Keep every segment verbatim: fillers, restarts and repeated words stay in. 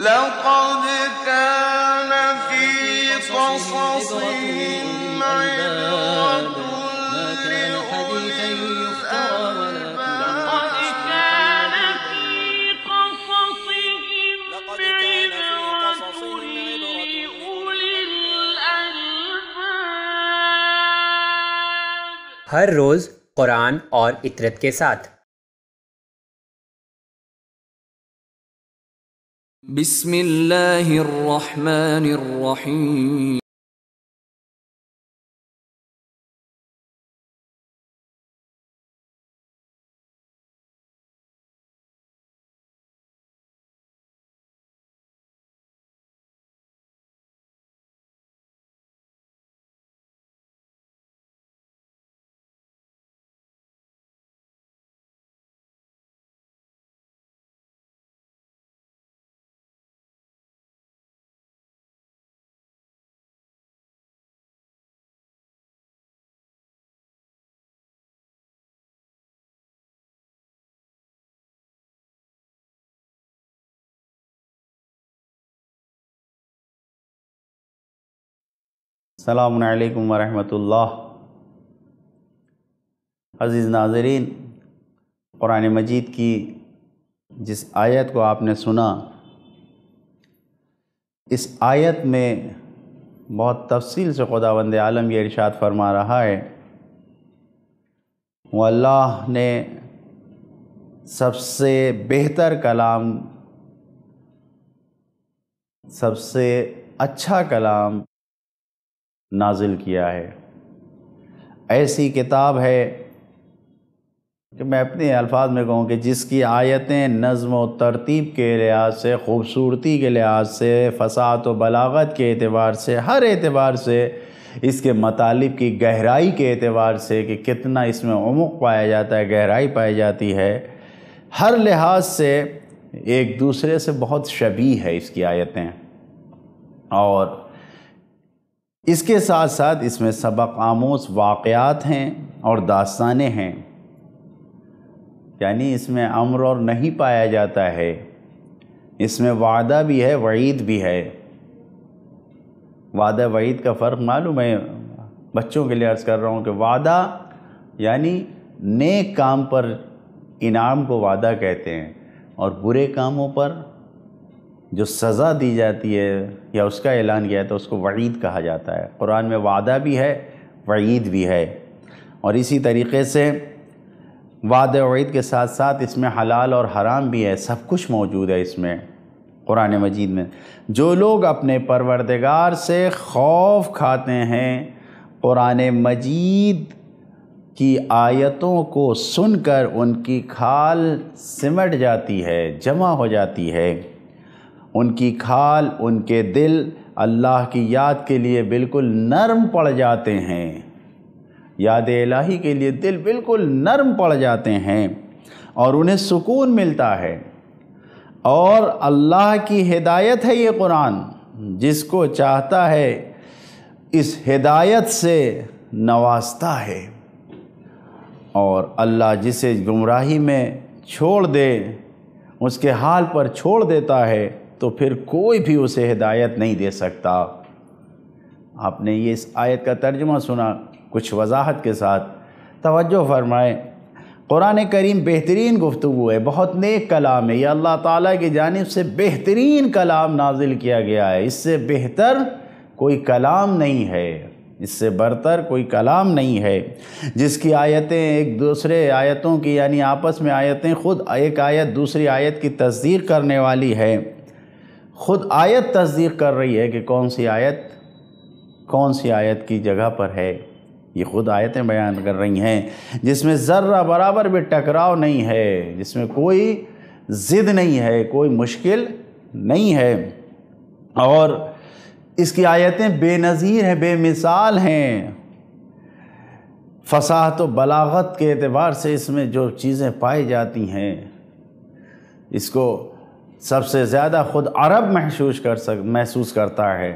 لقد كان في قصصهم عبرة لأولي الألباب۔ ہر روز قرآن اور اطرت کے ساتھ بسم اللہ الرحمن الرحیم۔ السلام علیکم ورحمۃ اللہ۔ عزیز ناظرین، قرآن مجید کی جس آیت کو آپ نے سنا، اس آیت میں بہت تفصیل سے خداوند عالم یہ ارشاد فرما رہا ہے، وہ اللہ نے سب سے بہتر کلام، سب سے اچھا کلام نازل کیا ہے۔ ایسی کتاب ہے کہ میں اپنے الفاظ میں کہوں کہ جس کی آیتیں نظم و ترتیب کے لحاظ سے، خوبصورتی کے لحاظ سے، فصاحت و بلاغت کے اعتبار سے، ہر اعتبار سے، اس کے مطالب کی گہرائی کے اعتبار سے کہ کتنا اس میں عمق پایا جاتا ہے، گہرائی پائی جاتی ہے، ہر لحاظ سے ایک دوسرے سے بہت شبیہ ہے اس کی آیتیں۔ اور اس کے ساتھ ساتھ اس میں سبق آموز واقعات ہیں اور داستانیں ہیں، یعنی اس میں امر اور نہیں پایا جاتا ہے، اس میں وعدہ بھی ہے، وعید بھی ہے۔ وعدہ وعید کا فرق معلوم ہے؟ بچوں کے لیے عرض کر رہا ہوں کہ وعدہ یعنی نیک کام پر انعام کو وعدہ کہتے ہیں، اور برے کاموں پر جو سزا دی جاتی ہے یا اس کا اعلان کیا ہے تو اس کو وعید کہا جاتا ہے۔ قرآن میں وعدہ بھی ہے، وعید بھی ہے، اور اسی طریقے سے وعدہ وعید کے ساتھ ساتھ اس میں حلال اور حرام بھی ہے، سب کچھ موجود ہے اس میں قرآن مجید میں۔ جو لوگ اپنے پروردگار سے خوف کھاتے ہیں، قرآن مجید کی آیتوں کو سن کر ان کی کھال سمٹ جاتی ہے، جمع ہو جاتی ہے، ان کی کھال، ان کے دل اللہ کی یاد کے لیے بالکل نرم پڑ جاتے ہیں، یاد الہی کے لیے دل بالکل نرم پڑ جاتے ہیں، اور انہیں سکون ملتا ہے۔ اور اللہ کی ہدایت ہے یہ قرآن، جس کو چاہتا ہے اس ہدایت سے نوازتا ہے، اور اللہ جسے گمراہی میں چھوڑ دے، اس کے حال پر چھوڑ دیتا ہے، تو پھر کوئی بھی اسے ہدایت نہیں دے سکتا۔ آپ نے یہ اس آیت کا ترجمہ سنا کچھ وضاحت کے ساتھ، توجہ فرمائیں۔ قرآن کریم بہترین گفتگو ہے، بہت نیک کلام ہے، یہ اللہ تعالیٰ کی جانب سے بہترین کلام نازل کیا گیا ہے، اس سے بہتر کوئی کلام نہیں ہے، اس سے برتر کوئی کلام نہیں ہے، جس کی آیتیں ایک دوسرے آیتوں کی یعنی آپس میں آیتیں، خود ایک آیت دوسری آیت کی تصدیق کرنے والی ہے، خود آیت تصدیق کر رہی ہے کہ کون سی آیت کون سی آیت کی جگہ پر ہے، یہ خود آیتیں بیان کر رہی ہیں، جس میں ذرہ برابر بھی ٹکراؤ نہیں ہے، جس میں کوئی ضد نہیں ہے، کوئی مشکل نہیں ہے، اور اس کی آیتیں بے نظیر ہیں، بے مثال ہیں۔ فصاحت و بلاغت کے اعتبار سے اس میں جو چیزیں پائی جاتی ہیں، اس کو سب سے زیادہ خود عرب محسوس کر سک محسوس کرتا ہے۔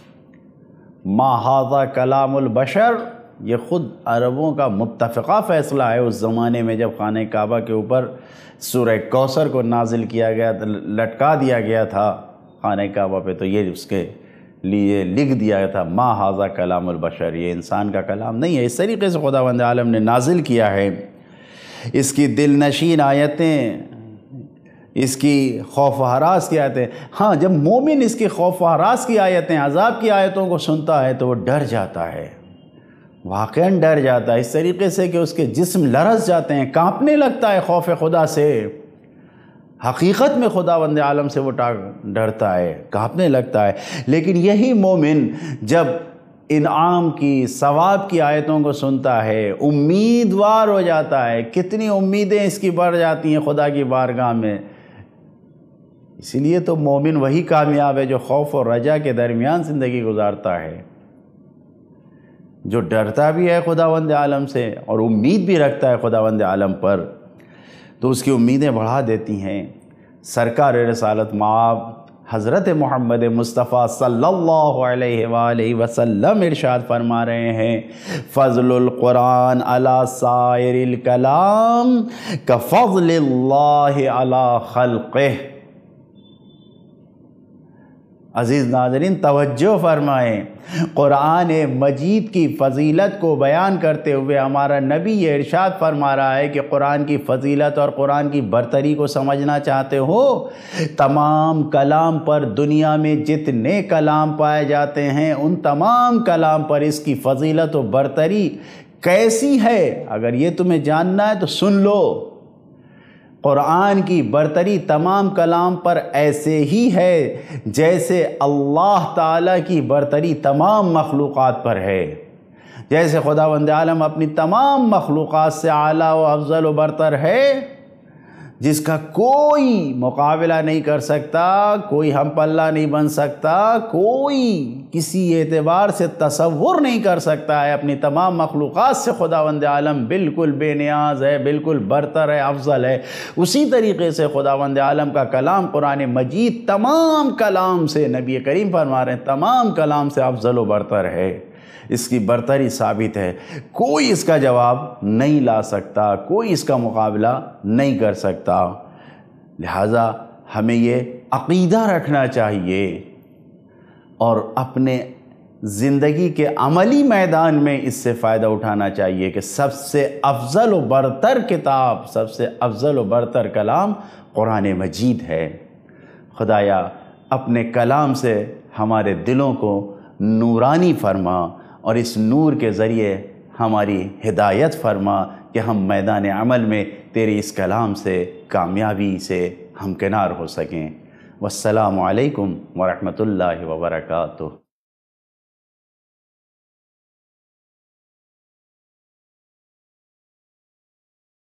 ما ھذا کلام البشر، یہ خود عربوں کا متفقہ فیصلہ ہے اس زمانے میں جب خانہ کعبہ کے اوپر سورہ کوثر کو نازل کیا گیا، لٹکا دیا گیا تھا خانہ کعبہ پہ، تو یہ اس کے لیے لکھ دیا تھا ما ھذا کلام البشر، یہ انسان کا کلام نہیں ہے۔ اس طریقے سے خداوند عالم نے نازل کیا ہے، اس کی دل نشین آیتیں، اس کی خوف و ہراس کی آیتیں۔ ہاں جب مومن اس کی خوف و ہراس کی آیتیں، عذاب کی آیتوں کو سنتا ہے تو وہ ڈر جاتا ہے، واقعاً ڈر جاتا ہے، اس طریقے سے کہ اس کے جسم لرز جاتے ہیں، کانپنے لگتا ہے خوف خدا سے۔ حقیقت میں خداوند عالم سے وہ ڈرتا ہے، کانپنے لگتا ہے۔ لیکن یہی مومن جب انعام کی، ثواب کی آیتوں کو سنتا ہے، امیدوار ہو جاتا ہے، کتنی امیدیں اس کی بڑھ جاتی ہیں خدا کی بارگاہ میں۔ اسی لیے تو مومن وہی کامیاب ہے جو خوف اور رجا کے درمیان زندگی گزارتا ہے، جو ڈرتا بھی ہے خداوند عالم سے اور امید بھی رکھتا ہے خداوند عالم پر، تو اس کی امیدیں بڑھا دیتی ہیں۔ سرکار رسالت مآب حضرت محمد مصطفیٰ صلی اللہ علیہ وآلہ وسلم ارشاد فرما رہے ہیں، فضل القرآن علی سائر الکلام کفضل اللہ علی خلقہ۔ عزیز ناظرین توجہ فرمائیں، قرآن مجید کی فضیلت کو بیان کرتے ہوئے ہمارا نبی یہ ارشاد فرما رہا ہے کہ قرآن کی فضیلت اور قرآن کی برتری کو سمجھنا چاہتے ہو، تمام کلام پر، دنیا میں جتنے کلام پائے جاتے ہیں ان تمام کلام پر اس کی فضیلت و برتری کیسی ہے، اگر یہ تمہیں جاننا ہے تو سن لو۔ قرآن کی برتری تمام کلام پر ایسے ہی ہے جیسے اللہ تعالیٰ کی برتری تمام مخلوقات پر ہے۔ جیسے خداوند عالم اپنی تمام مخلوقات سے اعلیٰ و افضل و برتر ہے، جس کا کوئی مقابلہ نہیں کر سکتا، کوئی ہم پلہ نہیں بن سکتا، کوئی کسی اعتبار سے تصور نہیں کر سکتا ہے، اپنی تمام مخلوقات سے خداوند عالم بالکل بے نیاز ہے، بالکل برتر ہے، افضل ہے۔ اسی طریقے سے خداوند عالم کا کلام قرآن مجید تمام کلام سے، نبی کریم فرما رہے ہیں، تمام کلام سے افضل و برتر ہے، اس کی برتری ثابت ہے، کوئی اس کا جواب نہیں لا سکتا، کوئی اس کا مقابلہ نہیں کر سکتا۔ لہٰذا ہمیں یہ عقیدہ رکھنا چاہیے اور اپنے زندگی کے عملی میدان میں اس سے فائدہ اٹھانا چاہیے کہ سب سے افضل و برتر کتاب، سب سے افضل و برتر کلام قرآن مجید ہے۔ خدایا اپنے کلام سے ہمارے دلوں کو نورانی فرما اور اس نور کے ذریعے ہماری ہدایت فرما کہ ہم میدان عمل میں تیرے اس کلام سے کامیابی سے ہمکنار ہو سکیں۔ والسلام علیکم ورحمۃ اللہ وبرکاتہ۔